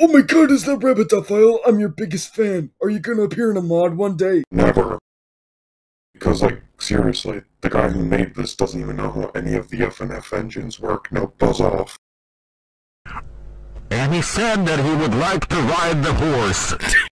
Oh my god, is that Rabbit.FILE? I'm your biggest fan. Are you gonna appear in a mod one day? Never. Because, like, seriously, the guy who made this doesn't even know how any of the FNF engines work. Now buzz off. And he said that he would like to ride the horse.